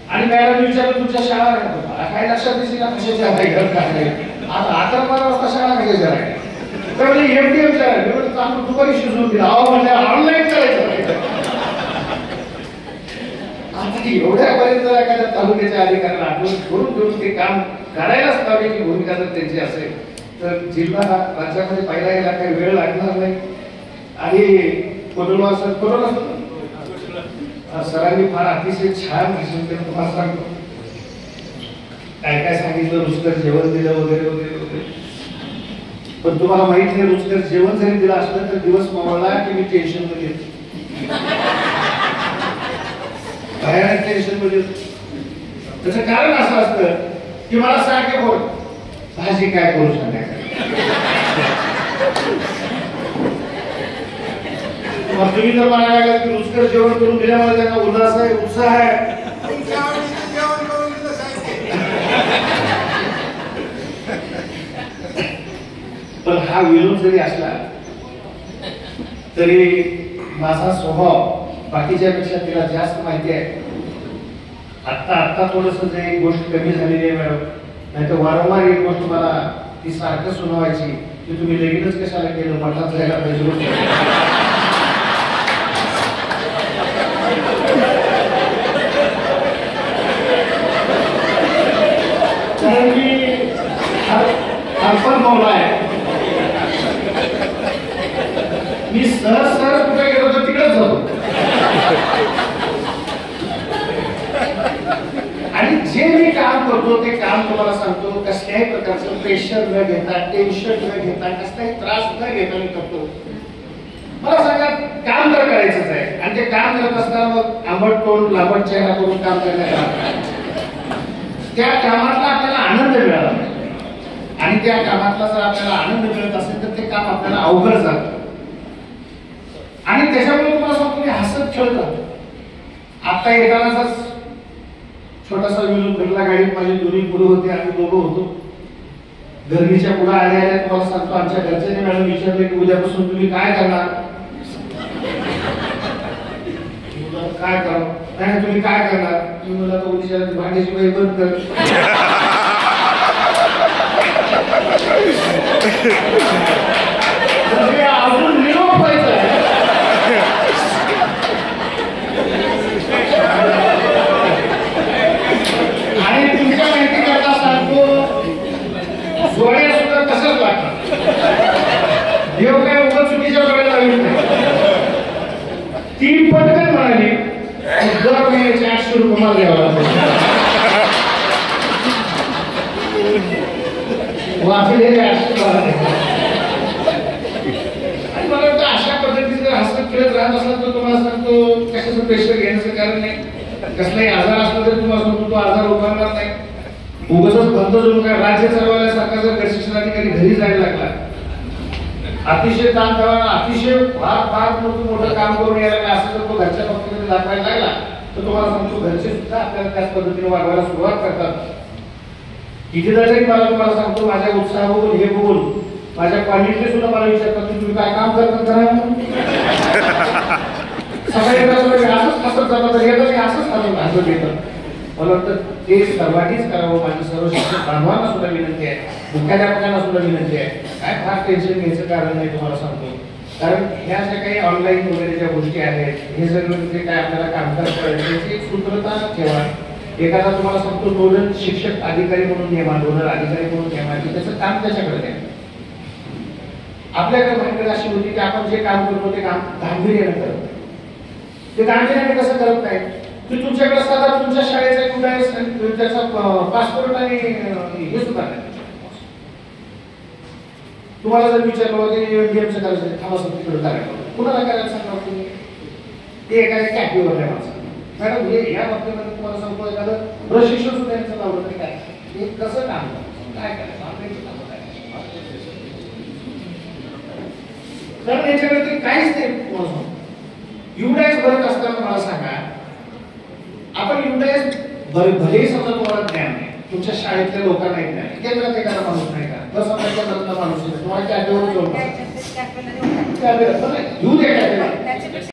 आणि मॅडम विचारलं तुमच्या शाळा काय लक्षात दिसली ना कशाच्या आता 11 वाजता शाळा कशाच्या आहे तर एमटीएमच्या आहे चांगलं दुपारी शिजवून दिला म्हणजे ऑनलाईन करायचं आता एवढ्यापर्यंत एखाद्या तालुक्याच्या अधिकाऱ्याला आठवण करून घेऊन ते काम करायलाच लावण्याची भूमिका जर त्यांची असेल तर जिल्हा राज्यामध्ये पहिला यायला काही वेळ लागणार नाही आणि कोरोना सरांनी फार अतिशय छान भाषण केलं तुम्हाला सांगतो काय काय सांगितलं रुचकर जेवण दिलं वगैरे वगैरे वगैरे पण तुम्हाला माहित नाही रुचकर जेवण जरी दिलं असलं तर दिवस मावळला की मी टेन्शन मध्ये भयानक टेन्शन मध्ये त्याचं कारण असं असतं की मला सांगे बोल भाजी काय करू सांगायचं तुम्ही जर म्हणायला लागला की रुचकर जेवण करून दिल्यामुळे त्यांना उल्हास आहे उत्साह आहे पण हा विरोध जरी असला तरी माझा स्वभाव बाकीच्या पेक्षा तिला जास्त माहिती आहे आता थोडस जे एक गोष्ट कमी झालेली आहे मॅडम नाही तर वारंवार एक गोष्ट मला ती सारखं सुनावायची की तुम्ही लगेच कशाला केलं मठात जायला पाहिजे मी सहज कुठे गेलो तर तिकडेच जातो आणि जे मी काम करतो ते काम तुम्हाला सांगतो कसल्याही प्रकारचं प्रेशर न घेता टेन्शन न घेता कसलाही त्रास न घेता मी करतो मला सांगा काम तर करायचंच आहे आणि ते काम करत असताना मग आंबट तोंड लांबट चेहरा करून काम करण्यात त्या कामातला आपल्याला आनंद मिळाला आणि त्या कामातला जर आपल्याला आनंद मिळत असेल तर ते काम आपल्याला अवघड जातं आणि त्याच्यामुळे तुम्हाला सांगतो मी हसत खेळत राहतो आता येतानाच छोटासा विनोद घडला गाडीत माझे दोन्ही मुलं होते आम्ही दोघं होतो गर्दीच्या पुढे आल्या तुम्हाला सांगतो आमच्या घरच्यांनी मॅडम विचारले की उद्यापासून तुम्ही काय करणार काय करावं नाही तुम्ही काय करणार मी मुला तर उद्या भांड्याची बाई बंद कर अजून निरोप व्हायचा आहे आणि तुमच्या माहिती करता सांगतो जोड्या सुद्धा तसंच लागतात देव काय उगाच चुकीच्या जोड्या लागत नाही ती पटकन म्हणाली दर महिन्याचे 800 रुपये मला द्यावा लागतो वाचलेले 800 आणि मला वाटतं अशा पद्धतीने हसत खेळत राहत असला तर तुम्हाला सांगतो कशाचं प्रेशर घेण्याचं कारण नाही कसलाही आजार असला तरी तुम्हाला सांगतो तो आजार उभारणार नाही उगाचच बंद जोडून काय राज्य चालवायला सारखा जर शिक्षणाधिकारी घरी जायला लागला अतिशय ताण तणाव अतिशय फार फार मोठं काम करून यायला असं जर तो घरच्या बाबतीमध्ये दाखवायला लागला तर तुम्हाला सांगतो घरचे सुद्धा आपल्याला त्याच पद्धतीने वागवायला सुरुवात करतात कितीदा तरी मला तुम्हाला सांगतो माझ्या उत्साह बघून हे बघून माझ्या कॉलेजले सुद्धा मला विचारतात की तुम्ही काय काम करतात सगळे असंच हसत जातात तर हे असंच हसत येतं मला वाटतं ते सर्वांनीच करावं माझी सर्व शिक्षक बांधवांना सुद्धा विनंती आहे मुख्याध्यापकांना सुद्धा विनंती आहे काय फार टेन्शन घ्यायचं कारण नाही तुम्हाला सांगतो कारण ह्या ज्या काही ऑनलाईन वगैरे ज्या गोष्टी आहेत हे सगळं जे काय आपल्याला कामकाज करायचं त्याची एक सूत्रता ठेवा एखादा तुम्हाला सांगतो नोडल शिक्षक अधिकारी म्हणून नेमा नोडल अधिकारी म्हणून नेमा की त्याचं काम त्याच्याकडे द्या आपल्याकडे माहिती अशी होती की आपण जे काम करतो ते काम गांभीर्याने करतो ते गांभीर्याने कसं करत नाही की तुमच्याकडे साधा तुमच्या शाळेचा कुठे त्याचा पासपोर्ट आणि हे सुद्धा नाही तुम्हाला जर विचारलं होतं एमडीएमचं करायचं थांबा तिकडे करायचं कुणाला करायला सांगणार तुम्ही ते एखाद्या कॅफेवर आहे माणसं मॅडम हे या बाबतीमध्ये तुम्हाला सांगतो एखादं प्रशिक्षण सुद्धा यांचं लावलं तरी काय हे कसं काम काय करायचं आपल्याचं काम काय कारण याच्यावरती काहीच नाही तुम्हाला सांगतो युडायस भरत असताना मला सांगा आपण युडायस भले समजा तुम्हाला ज्ञान नाही तुमच्या शाळेतल्या लोकांना नाही ज्ञान केंद्रात एखादा माणूस नाही का बस आपल्या केंद्रातला माणूस आहे तुम्हाला कॅफेवर घेऊन येऊ दे